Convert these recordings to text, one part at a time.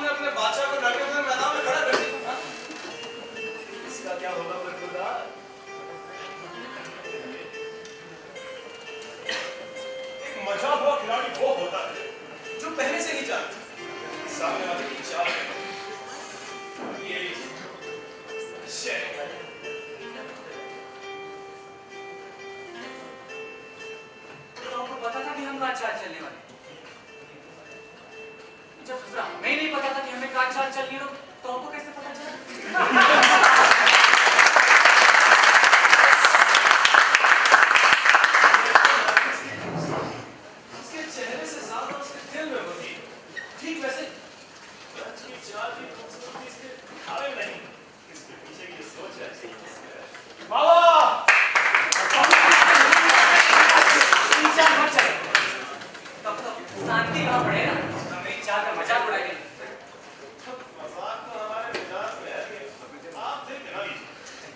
आपने अपने बादशाह को डर के अपने मैदान में खड़ा कर दिया। इसका क्या होगा खुदा? एक मजा हुआ खिलाड़ी वो होता है जो पहले से ही जानता सामने वाले की चाल ये तो आपको पता था कि हम कहाँ चाल चलने वाले? जब दूसरा हमें नहीं पता था कि हमें कहाँ चाल चलनी हो तो आपको कैसे पता चला? उसके चेहरे से ज्यादा उसके दिल में होती है। ठीक वैसे की चाल की खूबसूरती इसके दिखावे में नहीं, इसके पीछे की सोच है। बाबा चाल मत चलो, तब तो शांति कहाँ पड़ेगा? हमें चाल का मजाक उड़ाएंगे। मजाक तो हमारे मिजाज में है कि आप फिर गिना लीजिए।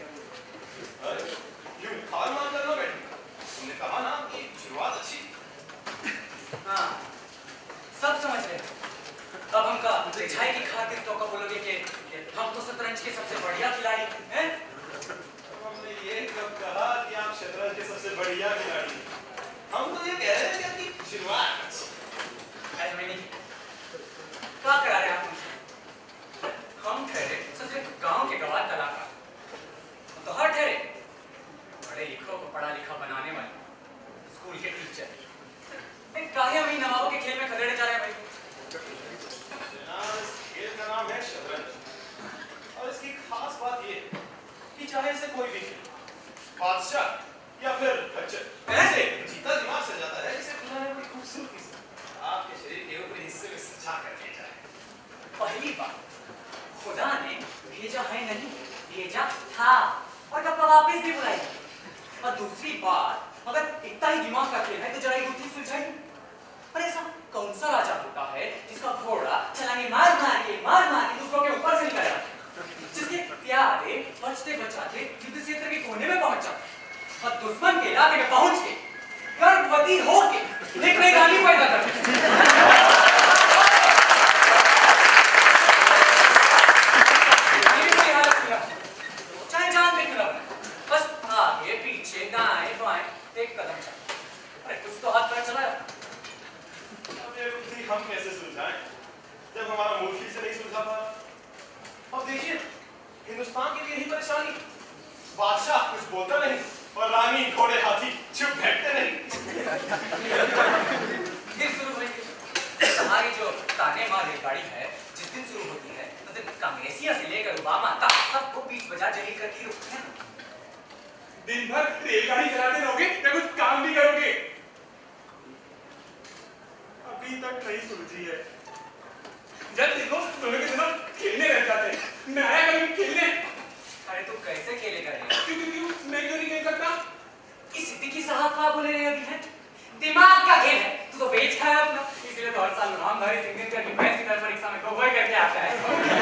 यूं हार मान कर लो बेटे, तुमने कहा ना कि शुरुआत अच्छी। हाँ, सब समझ रहे हैं। अब हमका रिझाई की खातिर तो कब बोलोगे कि हम तो शतरंज के सबसे बढ़िया खिलाड़ी हैं? हमने ये कब कहा कि आप शतरंज के सबसे बढ़िया खिलाड़ी हैं? हम तो ये कह रहे हैं कि आपकी शुरुआत अच्छी। मैंने क्या करा रहे आप मुझसे? हम ठहरे सबसे गांव के गवार कलाकार, तो हर ठहरे बड़े लिखों को पढ़ा लिखा बनाने वाले स्कूल के टीचर। काहे हम इन नवाबों के खेल में खदेड़े जा रहे हैं भाई? जनाब, इस खेल का नाम है शतरंज और इसकी खास बात ये है कि चाहे इसे कोई भी खेले, बादशाह या फिर खच्चर, ऐसे जीता दिमाग से जाता है इसे बुलाने बड़ी खूबसूरती से आपके शरीर के ऊपरी हिस्से में सजा कर दिया जाए। पहली बात, खुदा ने भेजा है नहीं, भेजा था और कब वापस भी बुलाई। और दूसरी बात, अगर इतना ही दिमाग का खेल है तो जरा एक गुत्थी सुलझाइए। पर ऐसा कौन सा राजा होता है जिसका घोड़ा छलांगे मार मार के दूसरों के ऊपर से निकलेगा, जिसके प्यारे बचते बचाते युद्ध क्षेत्र के कोने में पहुंच जाते और दुश्मन के इलाके में पहुंच के गर्भवती होके एक नई रानी पैदा करते? चाहे जान देख लो, बस आगे पीछे दाएं बाएं एक कदम चल। अरे कुछ तो हाथ पैर चलाया। अब ये बुद्धि हम कैसे सुलझाएं जब हमारा मूर्ति से नहीं सुलझा पा? अब देखिए, हिंदुस्तान की भी यही परेशानी, बादशाह कुछ बोलता नहीं और रानी घोड़े हाथी चुप बैठते नहीं। फिर शुरू होगी हमारी जो ताने मार रेलगाड़ी है, जिस दिन शुरू होती है उस दिन कांग्रेसिया से लेकर ओबामा तक सबको बीच बाजार जलील करके रुकते हैं। दिन भर रेलगाड़ी चलाते रहोगे या कुछ काम भी करोगे? अभी तक नहीं सुलझी है। जब देखो दोनों के दिनों खेलने लग जाते हैं। मैं आया कभी खेलने? अरे तू कैसे खेलेगा? क्यों मैं क्यों नहीं खेल सकता? इस सिद्दीकी साहब का बोले रहे अभी है, दिमाग का खेल है। तू तो बेच खाया अपना, इसलिए तो हर साल रामधारी सिंह करके मैच की तरफ परीक्षा में गोगोई करके आता है।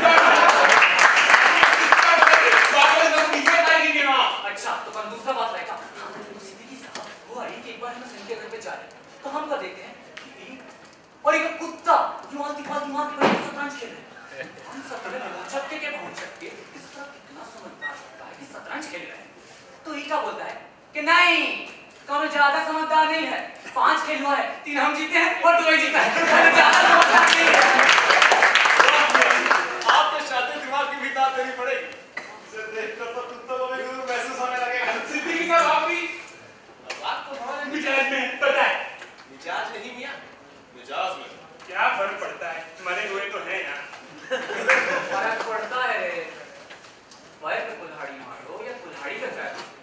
अच्छा, तो कल दूसरा बात रहेगा। तो सिद्दीकी साहब वो आई कि एक बार हम सिंह के घर पे जा रहे हैं, तो हम क्या देखते हैं और एक कुत्ता दिमाग शतरंज खेल रहे हैं। हम शतरंज छक्के के पहुंच सकते इस तरह कितना समझदार सकता है कि शतरंज खेल रहे हैं। तो ये क्या बोलता है कि नहीं, कौन ज्यादा समझदार नहीं है, 5 खेल हुआ है, 3 हम जीते हैं और 2 ही जीता है। ज्यादा समझदार नहीं है। आपके शातिर दिमाग की भी दाद देनी पड़ेगी। इसे देखकर तो कुत्तों को भी महसूस होने लगेगा। सिद्दीकी साहब आप भी बात तो हमारे मिजाज में पता है। मिजाज नहीं मियां, मिजाज में क्या फर्क पड़ता है? मरे हुए तो हैं यार। फर्क पड़ता है रे, पैर पे कुल्हाड़ी मारो या कुल्हाड़ी पे पैर मारो।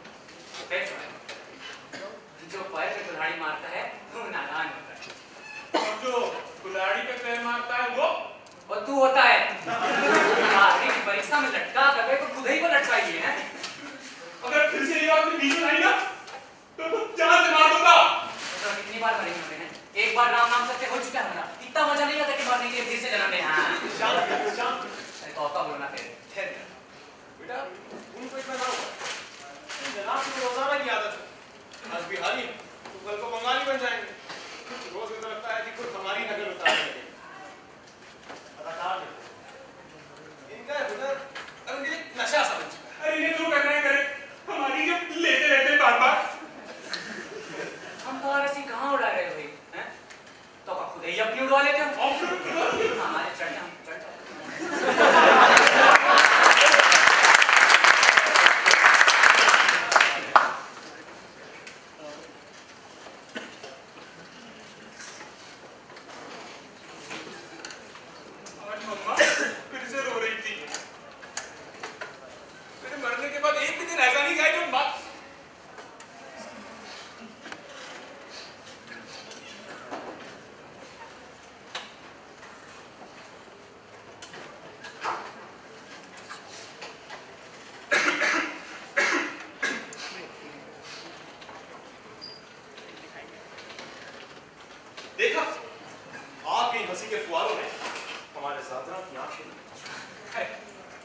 जो पैर पे कुल्हाड़ी मारता है वो नादान होता है और जो कुल्हाड़ी पे पैर मारता है वो और तू होता है। आखिरी की परीक्षा में लटका कर तो खुद ही को लटकाइए हैं। अगर फिर से ये बात में बीच में आई ना तो जान से मार दूंगा। तो कितनी बार मरेंगे होते हैं? एक बार राम नाम सत्य हो चुका है ना, इतना मजा नहीं आता कि मरने के लिए फिर से जन्म ले। हाँ अरे कौका बोलना फिर बेटा उन पेट में ना होगा। जनाब की रोजाना की आदत है, आज बिहारी तो कल को बंगाली बन जाएंगे। रोज मुझे लगता है कि खुद हमारी नकल उतार देंगे। अदाकार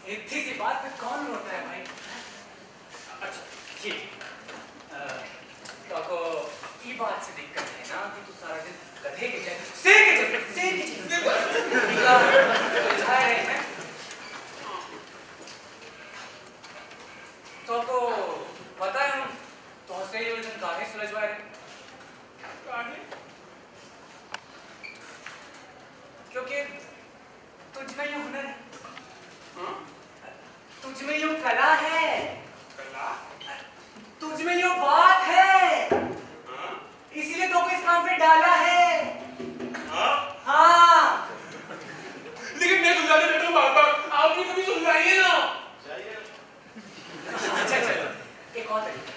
इतनी सी बात पे कौन रोता है भाई? अच्छा ठीक तो ये बात से दिक्कत है ना कि तू सारा दिन गधे के जैसे शेर के सुलझा रहे हैं तो पता है हम तो से ही उलझन काहे सुलझवा रहे क्योंकि तुझ में ये हुनर है, तुझ में ये कला है, तुझ में ये बात है, इसीलिए तो इस काम पे डाला है। हाँ लेकिन मैं सुलझाने बैठा हूँ बार बार, आप भी कभी सुलझाइए ना। अच्छा चलो एक और तरीका,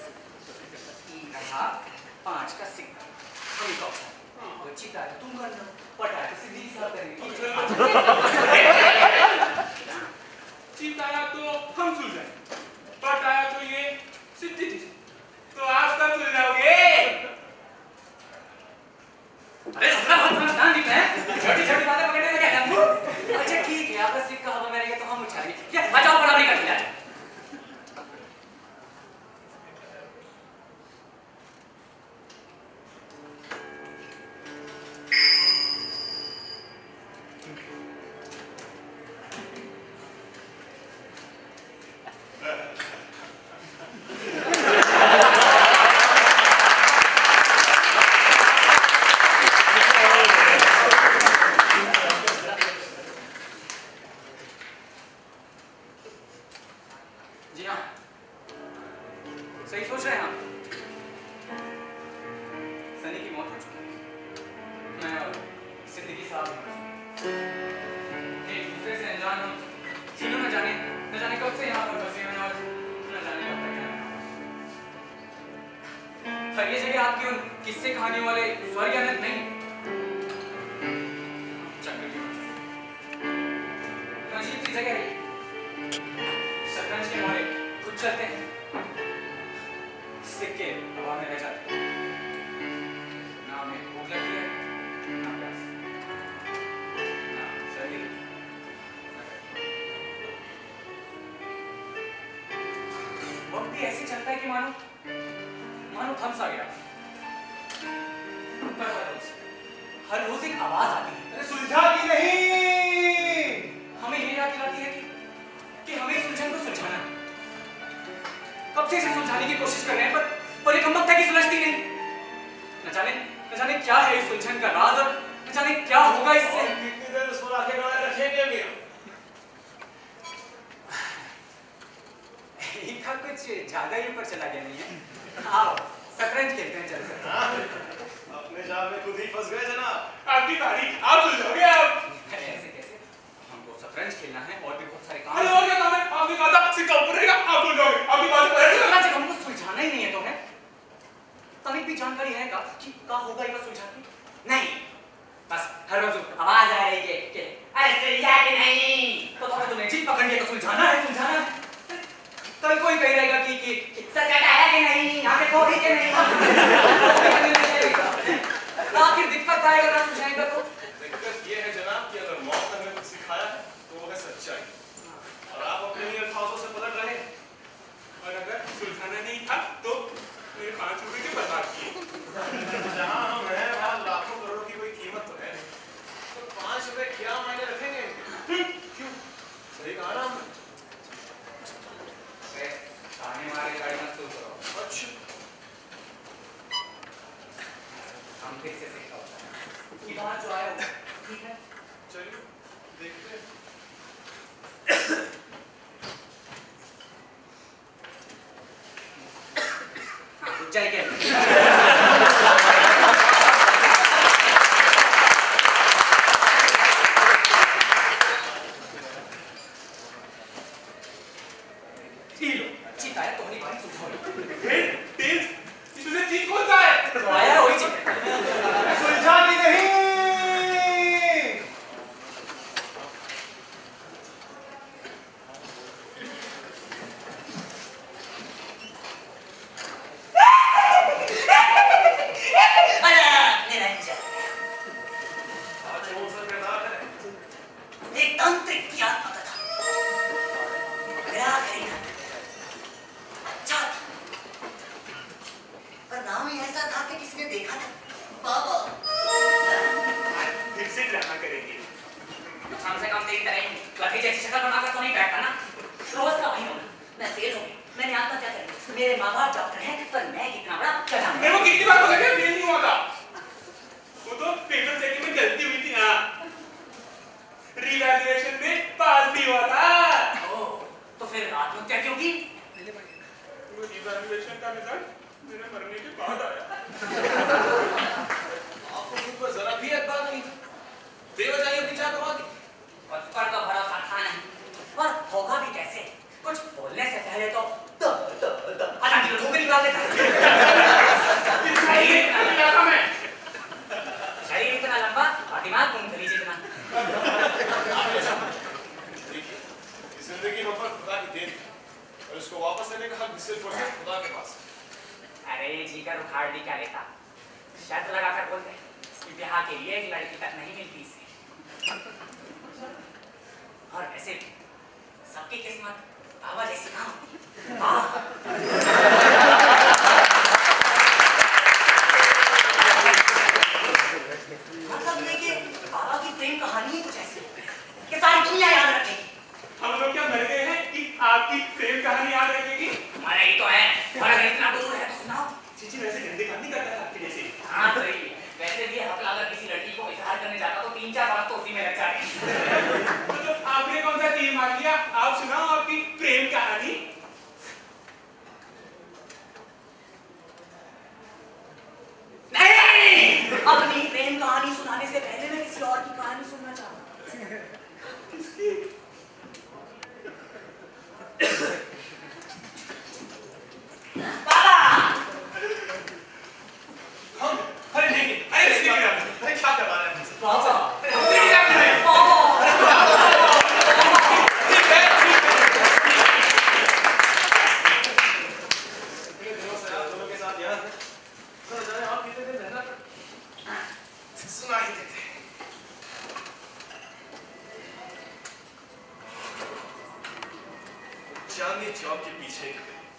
रहा 5 का सिक्का और चिता तुम करना, पटा तो सीधी हिसाब करेंगे। चिताया तो हम सुलझाएं, पटाया तो ये सिद्धि जी, तो आप कब सुलझाओगे? अरे ससुरा बहुत समझदार निकला है, छोटी छोटी बातें पकड़ने में क्या है? अच्छा ठीक है, आपका सिक्का हवा में रहेगा तो हम उछालेंगे। क्या बचाओ बराबरी कर दिया? जी हाँ, सही सोच रहे हैं आप। सनी की मौत हो चुकी है, मैं और जिंदगी साहब एक दूसरे से अनजान हम तीनों न जाने कब से यहाँ पर बसे हैं और न जाने कब तक हैं। पर ये जगह आपकी उन किस्से कहानियों वाले स्वर्ग या नर्क नहीं, चक्रव्यूह अजीब सी जगह है। शतरंज के मोड़े खुद चलते हैं, सिक्के हवा में रह जाते हैं, ना हमें भूख लगती है ना प्यास, ना सर्दी वक्त भी ऐसे चलता है कि मानो थम सा गया। पर हर रोज एक आवाज आती है, अरे सुलझा की नहीं, हमें ये याद दिलाती है कि हमें इस उलझन को सुलझाना है। कब से इसे सुलझाने की कोशिश कर रहे हैं पर ये कमबख्त है कि सुलझती नहीं। न जाने क्या है इस उलझन का राज और न जाने क्या होगा इससे। कितनी देर उसको आके गड़ाए रखेंगे भी हम। इनका कुछ ज्यादा ही ऊपर चला गया नहीं है। आओ शतरंज खेलते हैं चल कर। अपने जाल में खुद ही फंस गए जनाब। आपकी बारी, आप सुलझाओगे आप। ऐसे कैसे, हमको शतरंज खेलना है और भी बहुत सारे काम अरे और क्या काम है? आपने कहा था सिक्का ऊपर रहेगा, आप सुलझाओगे। आपकी बारी पर ऐसे शतरंज हमको सुलझाना ही नहीं है तो है तनिक भी जानकारी है का कि क्या होगा इसका सुलझा के? नहीं, बस हर रोज आवाज आ रही है कि अरे सुलझा के नहीं, तो तुम्हें जीत पकड़ लिया तो सुलझाना है। कल कोई कह रहेगा कि सच आया कि नहीं, यहाँ पे कोई के नहीं, आखिर दिक्कत आएगा ना सुलझाएगा तो। दिक्कत ये है जनाब कि अगर मौत ने हमें कुछ सिखाया है तो वो है सच्चाई, और आप अपने लिए अल्फाजों से पलट रहे हैं। और अगर सुलझाना नहीं था तो मेरे 5 रुपए के बर्बाद किए। जहाँ हम हैं वहाँ लाखों करोड़ों की कोई कीमत तो है, तो 5 रुपए क्या मायने रखेंगे? क्यों? सही कहा ना हमने। आने वाले गाड़ी मत शुरू करो। अच्छा, हम फिर से सिक्का होता है। ये बात जो आया तेरी तरह ही गधे जैसी शक्ल बनाकर तो नहीं बैठता ना। रोज का वही होना, मैं फेल हो गई, मैंने आत्महत्या कर ली। मेरे माँ बाप डॉक्टर हैं, पर मैं कितना बड़ा चढ़ा। मेरे को कितनी बार बोला कि फेल नहीं हुआ था। वो तो पेपर चेकिंग में गलती हुई थी ना। रिवैल्यूएशन में पास भी हुआ था। ओह, तो फिर आत्महत्या क्यों की? वो रिवैल्यूएशन का रिजल्ट मेरे मरने के बाद आया। आपको खुद पर जरा भी एतबार नहीं था। बेवजह ही अपनी जान गंवा दी। पर तो भरोसा था नहीं, पर होगा भी कैसे? कुछ बोलने से पहले तो आधा किलो ठोकर निकाल देता। शरीर इतना लंबा और दिमाग मूंगफली जितना। देखिए, जिंदगी हम पर खुदा की देन और उसको वापस लेने का हक सिर्फ और सिर्फ खुदा के पास। अरे जीकर उखाड़ दी क्या लेता? शर्त लगाकर बोलते कि ब्याह के लिए एक लड़की तक नहीं मिलती इसे। और वैसे भी सबकी किस्मत बाबा जैसी कहाँ होती? मतलब ये कि बाबा की प्रेम कहानी ही कुछ ऐसी है कि सारी दुनिया याद रखेगी। हम लोग क्या मर गए हैं कि आपकी प्रेम कहानी याद रखेगी? अरे ही तो है, और अगर इतना दूर है तो सुनाओ। चीची वैसे गंदे काम नहीं करता आपके जैसे। हाँ सही है। वैसे भी हफ्ला अगर किसी लड़की को इजहार करने जाता तो 3-4 बार तो उसी में लग जाते। तो आपने कौन सा तीर मार लिया? आप सुनाओ आपकी प्रेम कहानी। नहीं, अपनी प्रेम कहानी सुनाने से पहले मैं किसी और की कहानी सुनना चाहता हूँ। किसकी? बाबा! अरे नहीं, अरे क्या कर रहा है? बाबा! सुना ही देते। चांदनी चौक के पीछे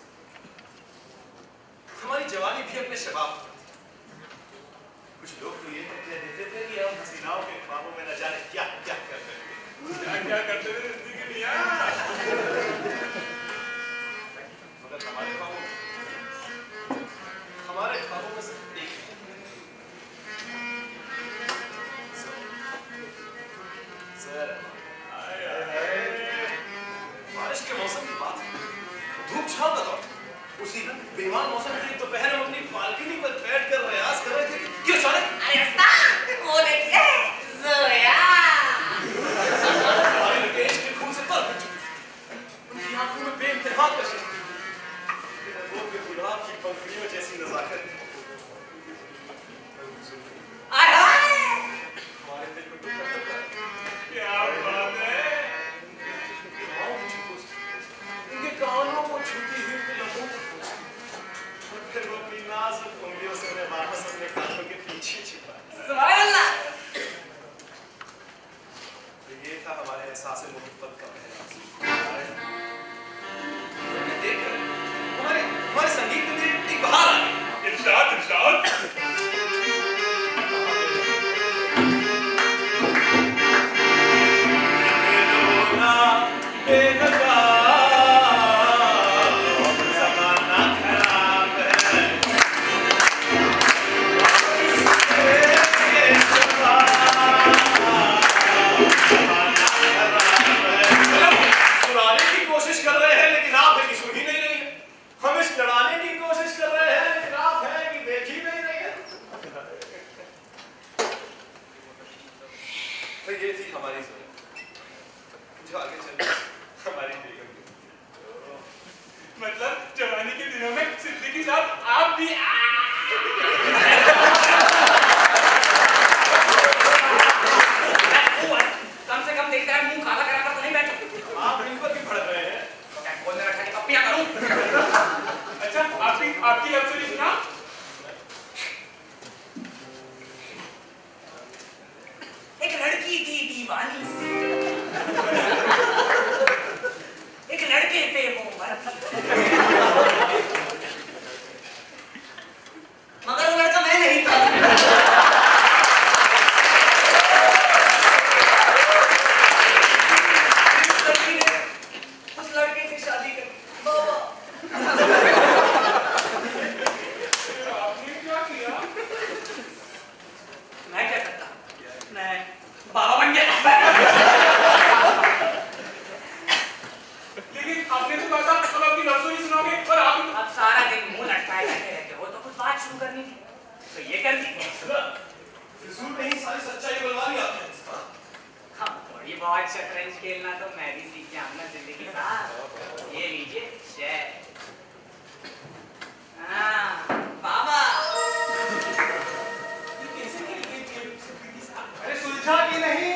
हमारी जवानी भी अपने शबाब पर थी। कुछ लोग तो ये कह देते थे कि हम हसीनाओं के ख्वाबों में न जाने क्या क्या कर रहे थे। क्या करते थे जिंदगी मियां? मगर हमारे ख्वाबों में सिर्फ एक सर, बारिश के मौसम की बात है। धूप छाव का दौर। उसी बेईमान मौसम में दोपहर में अपनी बालकनी पर बैठकर प्रयास कर रहे थे कि अचानक अरे उस्ताद, वो देखिए, ज़ोया! हमारे लड़के इश्क के खून से तर चुके थे। उनकी आंखों में बेइंतहा कशिश थी। वो के गुलाब की पंखुड़ियों जैसी नज़ाकत थी। आय हाय! हमारे दिल को टुकड़ा क्या बात है? उनके कानों को छूती हुई उनके लबों को पूछती और फिर वो अपनी नाजुक उंगलियों से उन्हें वापस अपने कानों के पीछे छिपाए। सुभान अल्लाह! तो ये था हमारे एहसास मोहब्बत का पहला देखकर हमारे संगीत में इतनी बहार आ गई। इरशाद इरशाद। तो ये थी हमारी ज़रूरत जो आगे चल हमारी बेगम की। मतलब जवानी के दिनों में सिद्दीकी साहब आप भी कम से कम देखता है मुंह काला करा कर तो नहीं बैठा। आप इन पर भी भड़क रहे हैं। तो क्या बोलने रखा कि पप्पियां करूं? अच्छा आपकी लव स्टोरी सुना? एक लड़की थी दीवानी सी, एक लड़के पे वो मरती। खेलना तो मैं भी सीख जाऊंगा जिंदगी साहब। ये लीजिए शेर। हाँ बाबा ये कैसे खेल रही थी जिंदगी साहब? अरे सुलझा कि नहीं?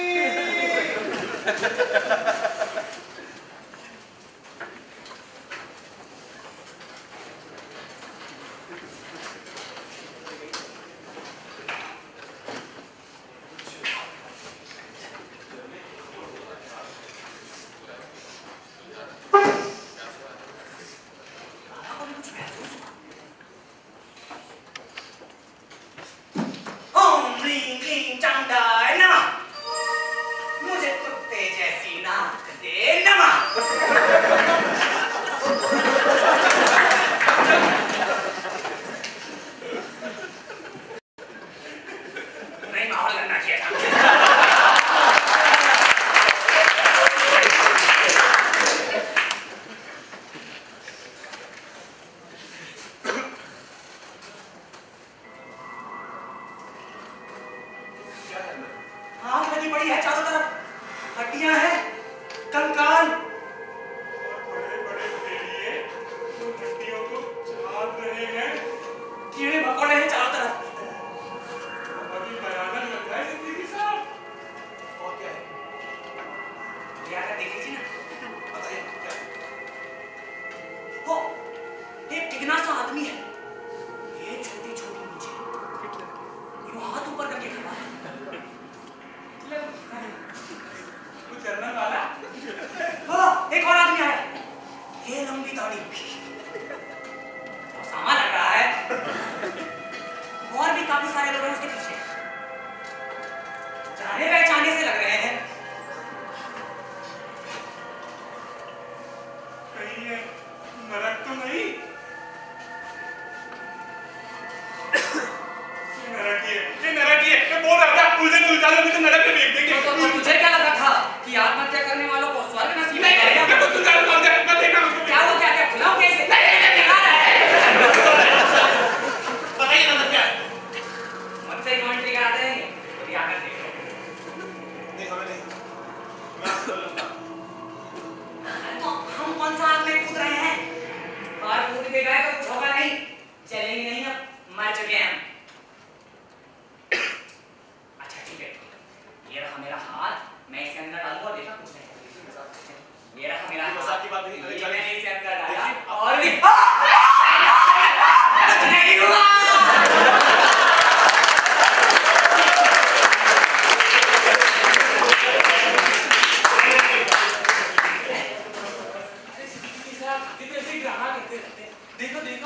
मुझे कुत्ते जैसी नाक दे नमा। नहीं माहौल गंदा किया था। आग लगी पड़ी है चारों तरफ, हड्डियां हैं, कंकाल। बड़े-बड़े भेड़िए उन हड्डियों को चाट रहे हैं। कीड़े मकोड़े हैं चारों तरफ। बहुत ही भयानक लग रहा है जिंदगी साहब। और क्या है? ये आकर देख लीजिए ना। बताइए क्या? वो एक टिकना सा आदमी है, ये छोटी छोटी नीचे, यूं हाथ ऊपर करके खड़ा है। वो जर्नल वाला हाँ, एक और आदमी आया, ये लंबी दाढ़ी, सामान लग रहा है। और भी काफी सारे लोग हैं उसके पीछे, जाने पहचाने से लग रहे हैं। कहीं ये नरक तो नहीं? ये नरक ही है। मैं बोल रहा था उलझन सुलझा लो नहीं तो नरक में फेंक देंगे। तो तुझे क्या लगा था कि आत्महत्या करने वालों को स्वर्ग नसीब नहीं होगा? मैं तो सुलझा लो मैं देखना उसको। क्या वो क्या क्या खिलाओ कैसे? बताइए ना क्या है? मुझसे कमेंट्री कराते हैं तो क्या कर देखो। नहीं हमें नहीं, मैं आपको लूंगा। तो हम कौन सा आग में कूद रहे हैं? और कूद के गए तो कुछ होगा नहीं, चलेंगे नहीं, अब मर चुके हैं। अच्छा ठीक है, ये रहा मेरा हाथ, मैं इसे अंदर डालूंगा, देखा कुछ नहीं। ये रहा मेरा हाथ, मजाक की बात नहीं, ये मैंने इसे अंदर डाला देखिए, और भी कुछ नहीं हुआ। ये तो ऐसे ड्रामा करते रहते हैं। देखो देखो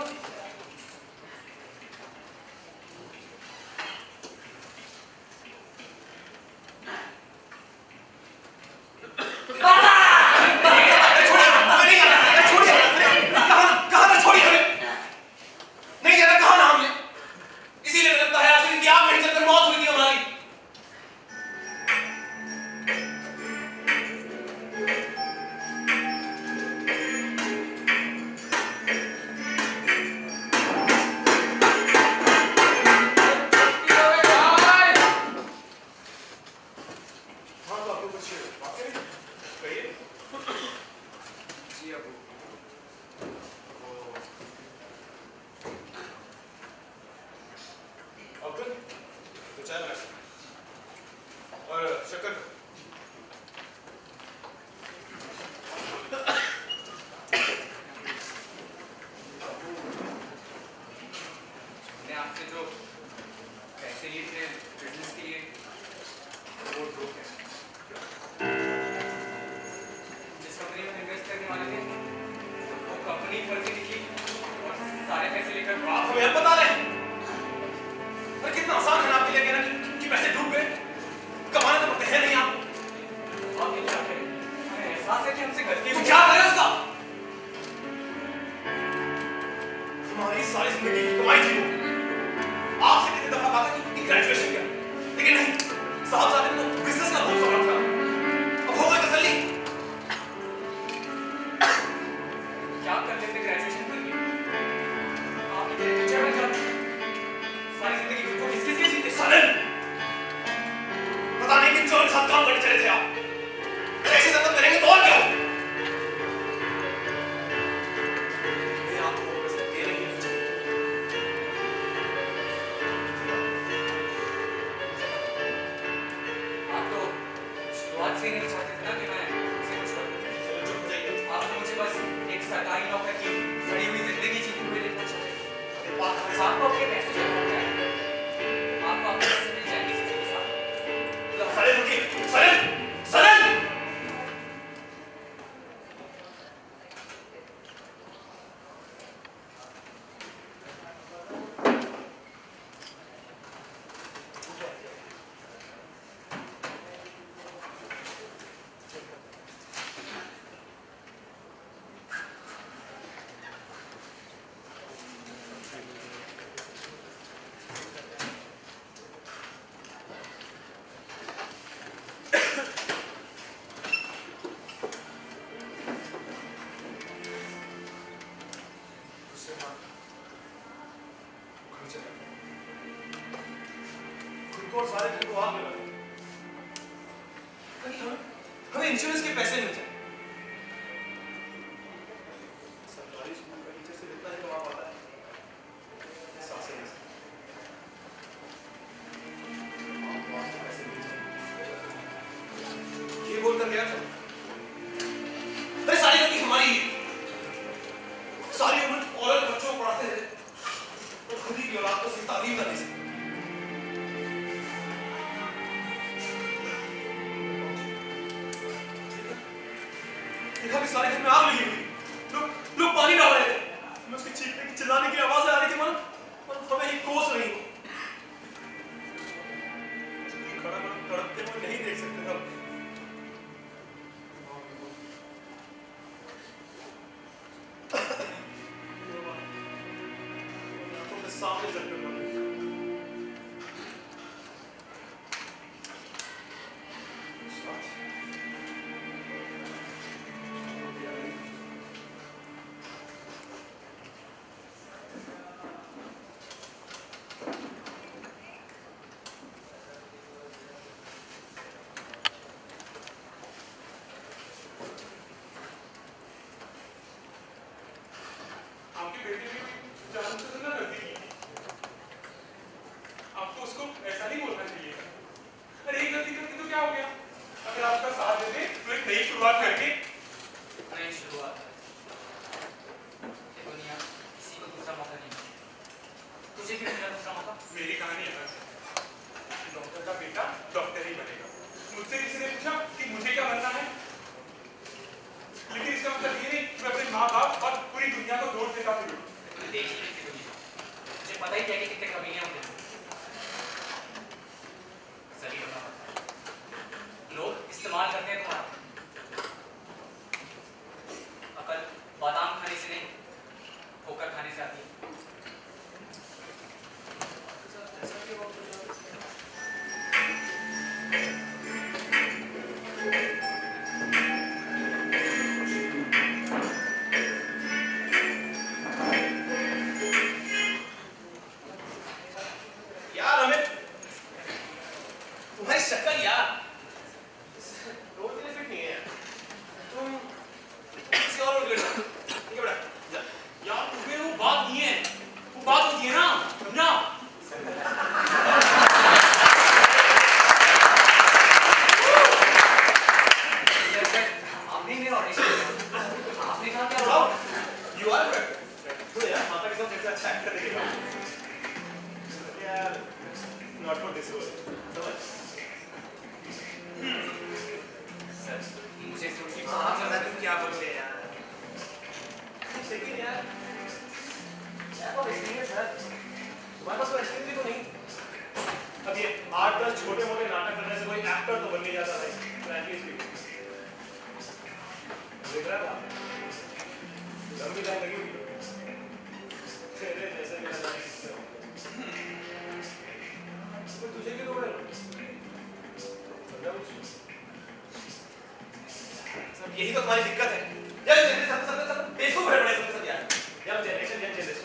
नहीं जाना कहाँ ना हमने, इसीलिए लगता है आखिर की आग में जलकर मौत हुई थी हमारी। हाँ तो आपको कुछ बात करें? कहिए। जी अबू। अब्दुल तो चाय बना और शक्कर। मैंने आपसे जो पैसे लिए थे बिजनेस के लिए, वो ब्रोक है। जिस कंपनी में इन्वेस्ट करने वाले थे, वो कंपनी फर्जी निकली और सारे पैसे लेकर आप हमें अब बता रहे हैं? अरे कितना आसान है आपके लिए कहना कि पैसे डूब गए, कमाने तो पड़ते हैं नहीं आप। आप ये क्या करें? हमें एहसास है कि हमसे गलती तो हुई। क्या करें उसका? हमारी सारी जिंदगी की कमाई थी वो। आपसे कितनी दफा कहा था कि ग्रेजुएशन किया, लेकिन नहीं, साहबजादे ने तो बिजनेस का रूल पकड़ा था। अब हो गई तसल्ली। क्या कर लेते ग्रेजुएशन करके? आप इतने टीचर बन जाते, सारी जिंदगी खुद को किस-किस के जीते? सालन, पता नहीं किन चोर के साथ काम करने चले थे आप। सारे घर को आग लगा दी। कहीं हमें इंश्योरेंस के पैसे मिल जाए। सरकारी स्कूल का टीचर से इतना ही कमा पाता है, सासे में से। पैसे मिल जाए। ये बोलकर गया था, अरे सारी गलती हमारी है। सारी उम्र औरत बच्चों को पढ़ाते थे, तो खुद ही की औलाद को सिर्फ तालीम करनी चाहिए। देखा कि सारे घर में आग लगी हुई, लोग पानी डाल रहे थे, हमें उसके चीखने की चिल्लाने की आवाज़ आ रही थी, मन हमें ही कोस रही हो। खड़ा तड़पते हुए नहीं देख सकते हम। सामने चल कर आपकी बेटी भी जानबूझ कर ना गलती की। आपको उसको ऐसा नहीं बोलना चाहिए। अरे एक गलती करके तो क्या हो गया? अगर आपका साथ देते तो एक नई शुरुआत करके नई शुरुआत। ये दुनिया किसी को दूसरा मौका नहीं देती। तुझे क्यों मिला दूसरा मौका? मेरी कहानी अलग है। डॉक्टर का बेटा डॉक्टर ही बनेगा। मुझसे किसी ने पूछा कि मुझे क्या बनना है, लेकिन इसका मतलब ये नहीं कि मैं अपने माँ बाप और पूरी दुनिया को दोष देता फिरूं। देश की दुनिया मुझे पता ही क्या कि कितने कमीने होते हैं। सही बता, लोग इस्तेमाल करते हैं तुम्हारा। अकल बादाम खाने से नहीं, ठोकर खाने से आती है। यार अमित, तुम्हारी शक्ल यार रोड के लिए फिट नहीं है यार। तुम किसी और रोड के लिए जाओ। ठीक है बेटा, जा। यार तुम्हें वो बात नहीं है, वो बात होती है ना, समझा? आपने मेरा ऑडिशन दिया, आपने कहा क्या Wow, you are correct. तो यार माता के साथ सबसे अच्छा एक्टर दिखेगा। यार, not for this role. समझ? सर, मुझे सोचिए हाँ, समझा तुम क्या बोलोगे यार? लेकिन यार बहुत एक्सपीरियंस है। तुम्हारे पास तो एक्सपीरियंस भी तो नहीं। अब ये 8-10 छोटे-मोटे नाटक करने से कोई एक्टर तो बन नहीं जाता भाई। Frankly speaking. देख रहा है आप? लंबी लाइन लगी हुई है। तेरे जैसे भी नजर नहीं सकते हो। तो तुझे भी तो बड़े लोग। समझा कुछ? सब यही तो तुम्हारी दिक्कत है। यार सब बेवकूफ है बड़े सब यार। यार जनरेशन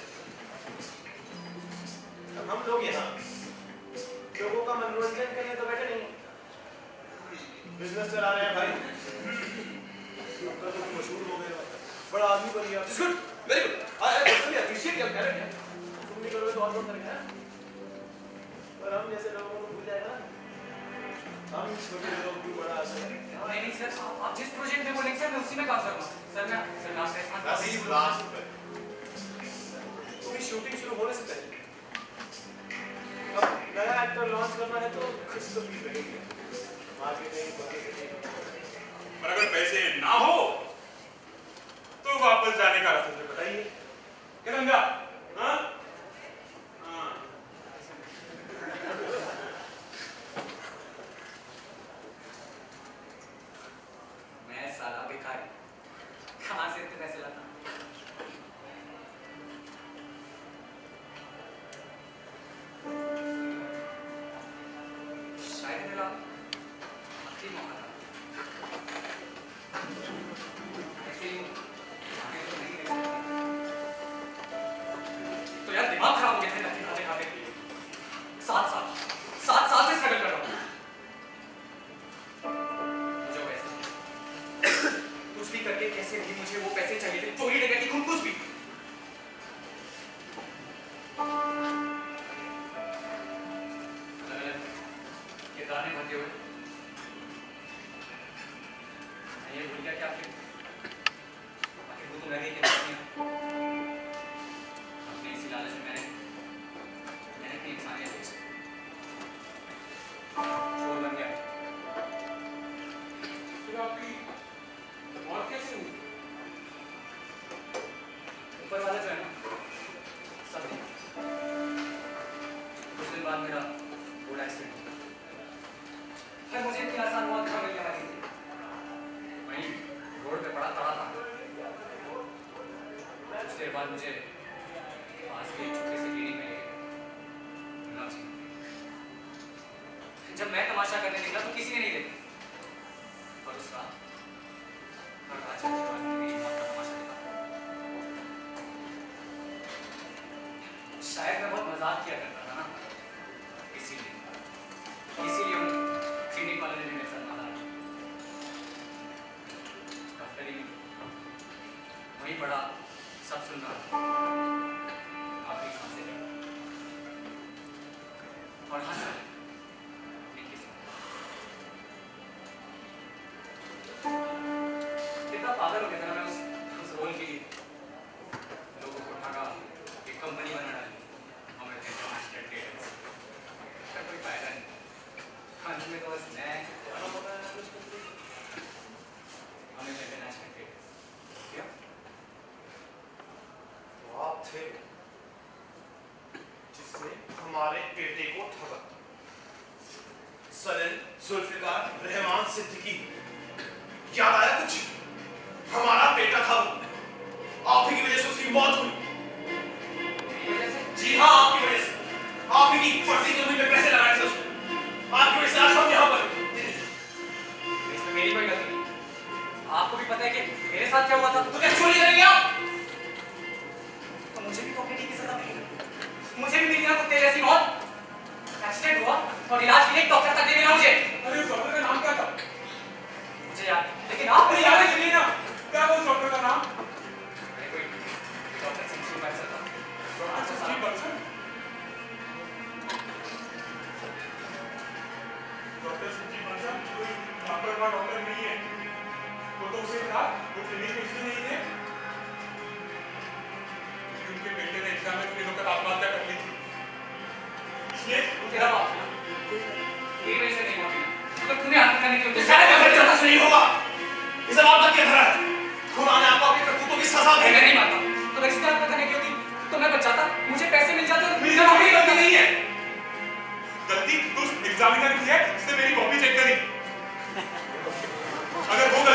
अब हम लोग यहाँ लोगों का मनोरंजन करने तो बैठे नहीं। बिजनेस चला रहे हैं भाई। आपका तो मशहूर हो गया, बड़ा आदमी बन गया। Good, very good. I appreciate your talent यार। तुम भी करोगे तो और लोग करेंगे ना। पर हम जैसे लोगों को भूल जाएगा ना। हम छोटे लोग भी बड़ा आते हैं। नहीं सर, आप जिस प्रोजेक्ट में बोलेंगे सर मैं उसी में काम करूँगा। सर मैं आपके साथ बस इस बात पर पूरी शूटिंग शुरू होने से पहले अब नया एक्टर लॉन्च करना है तो कुछ तो फीस लगेगी। Marketing, publicity. और अगर पैसे ना हो तो वापस जाने का रास्ता बताइए। क्या समझा? हाँ? हाँ। मैं साला भिखारी, कहाँ से इतने पैसे लाता? शायद मेरा आखिरी मौका था। Actually, आगे तो नहीं रह सकते। कुछ भी करके कैसे भी मुझे वो पैसे चाहिए थे, चोरी डकैती खुद कुछ भी। ये गाने भरते हुए ये भूल गया कि आखिर वो तो मैं नहीं अपने इसी लालच में मैंने अपनी इंसानियत बेच शोर बन गया। फिर आपकी मौत कैसे हुई? ऊपर वाला जो है ना सब नहीं। कुछ दिन बाद मेरा रोड एक्सीडेंट हुआ। फिर मुझे इतनी आसान मौत कहाँ मिलने वाली थी। वहीं रोड पे पड़ा था। कुछ देर बाद मुझे पास के छोटे से क्लिनिक में मिला। जब मैं तमाशा करने निकला तो किसी ने नहीं देखा। और उस रात मेरी मौत का तमाशा देखा। शायद मैं बहुत मजाक किया करता था ना, इसीलिए उन क्लिनिक वाले ने मेरे साथ मजाक किया। डॉक्टर ही वहीं पड़ा, सब सुन रहा, आखिरी सांसें ले और हंस रहा। कितना पागल हो गया था मैं उस रोल के लिए। लोगों को उठाकर एक कंपनी बना डाली और मैं इंटरनेशनल ट्रेडर्स का कोई फायदा नहीं। अंत में तो बस मैं हमें इंटरनेशनल ट्रेडर्स क्या वो आप थे जिसने हमारे बेटे को ठगा। सलन जुल्फिकार रहमान सिद्दीकी, याद आया कुछ? हमारा बेटा था वो, आप ही की वजह से उसकी मौत हुई। जी हाँ, आपकी वजह से। आप ही की फर्जी जमीन में पैसे लगाए थे उसने। आपकी वजह से आज हम यहाँ पर। इसमें मेरी कोई गलती नहीं। आपको भी पता है कि मेरे साथ क्या हुआ था। तो क्या चोरी करेंगे आप? तो मुझे भी तो अपनी की सजा मिली। मुझे भी मिली ना कुत्ते जैसी मौत। एक्सीडेंट हुआ और इलाज के लिए एक डॉक्टर तक नहीं मिला मुझे। अरे उस डॉक्टर का नाम क्या था? मुझे याद, लेकिन आप अरे याद है सुनिए ना, क्या था उस डॉक्टर का नाम? अरे कोई डॉक्टर संजीव बंसल था। डॉक्टर संजीव बंसल? डॉक्टर संजीव बंसल कोई लापरवाह डॉक्टर नहीं है। वो तो उसे था, वो क्लिनिक में इसलिए नहीं थे क्योंकि उनके बेटे ने एग्जाम में फेल होकर आत्महत्या कर ली थी। इसलिए तेरा बाप ये वजह से नहीं हुआ। अगर तूने आत्महत्या करने की वजह से नहीं होगा। इस जवाब तक क्या धरा है? खुदा ने आपको अपनी करतूतों की सजा दी। मैं नहीं मानता। तो अगर इसकी आत्महत्या करने की होती तो मैं बच जाता, मुझे पैसे मिल जाते और मेरी कोई गलती नहीं है। गलती तो उस एग्जामिनर की है जिसने मेरी कॉपी चेक करी। अगर वो